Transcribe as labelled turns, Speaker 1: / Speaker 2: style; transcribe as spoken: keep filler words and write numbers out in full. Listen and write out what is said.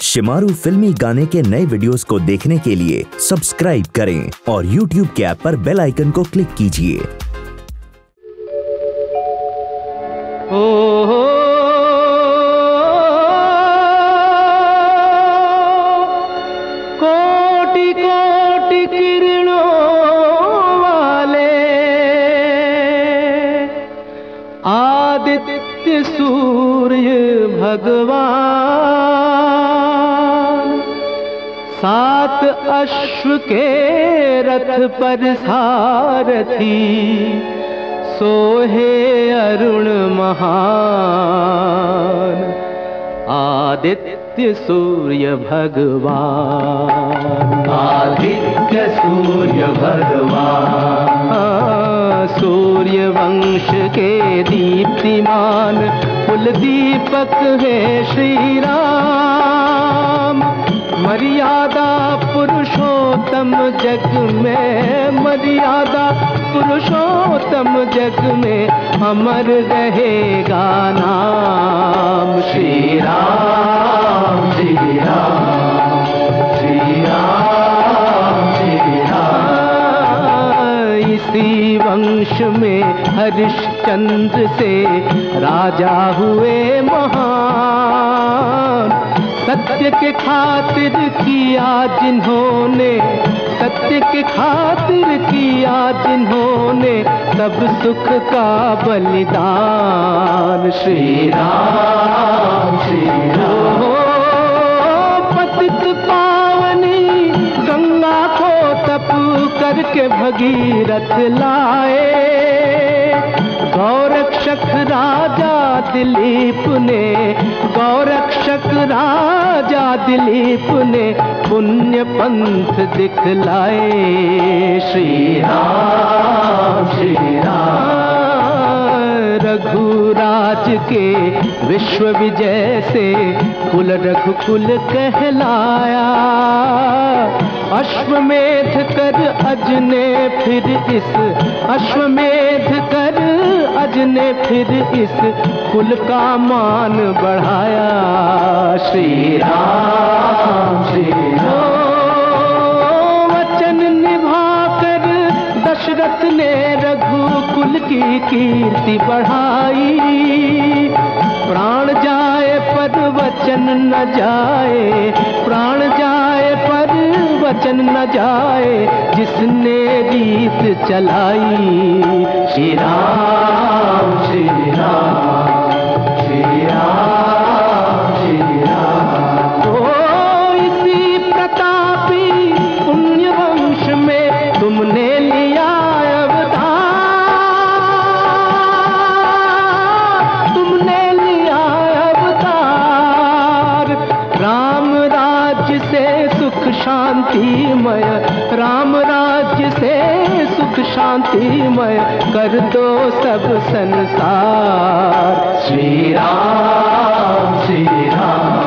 Speaker 1: शिमारू फिल्मी गाने के नए वीडियोस को देखने के लिए सब्सक्राइब करें और यूट्यूब के ऐप पर बेल आइकन को क्लिक कीजिए।
Speaker 2: ओ कोटि कोटि किरणों वाले आदित्य सूर्य भगवान, सात अश्व के रथ पर सारथी, सोहे अरुण महान। आदित्य सूर्य भगवान,
Speaker 3: आदित्य सूर्य भगवान,
Speaker 2: सूर्य वंश के दीप्तिमान कुल दीपक है श्री राम। मर्यादा पुरुषोत्तम जग में, मर्यादा पुरुषोत्तम जग में अमर रहेगा नाम
Speaker 3: श्री राम श्री राम श्री राम श्री राम।
Speaker 2: इसी वंश में हरिश्चंद्र से राजा हुए महान। सत्य के खातिर किया जिन्होंने, सत्य के खातिर किया जिन्होंने सब सुख का बलिदान। श्री राम श्री राम। पतित पावनी गंगा को तप करके भगीरथ लाए। गौरक्षक राजा दिलीप ने, गौरक्षक राजा दिलीप ने पुण्य पंथ दिखलाए। श्री राम श्री राम। रघुराज के विश्व विजय से कुल रघुकुल कहलाया। अश्वमेध कर अज ने फिर इस, अश्वमेध कर अज ने फिर इस कुल का मान बढ़ाया। श्री राम श्री राम। वचन निभाकर दशरथ ने रघुकुल की कीर्ति बढ़ाई। प्राण जाए पर वचन न जाए, प्राण जाए पर वचन न जाए, जिसने रीत चलाई। श्री राम श्री राम श्री राम श्री राम। ओ इसी प्रतापी पुण्य वंश में तुमने लिया अवतार, तुमने लिया अवतार। राम राज्य से सुख शांतिमय, राम राज्य से सुख शांतिमय कर दो सब संसार।
Speaker 3: श्री राम श्री राम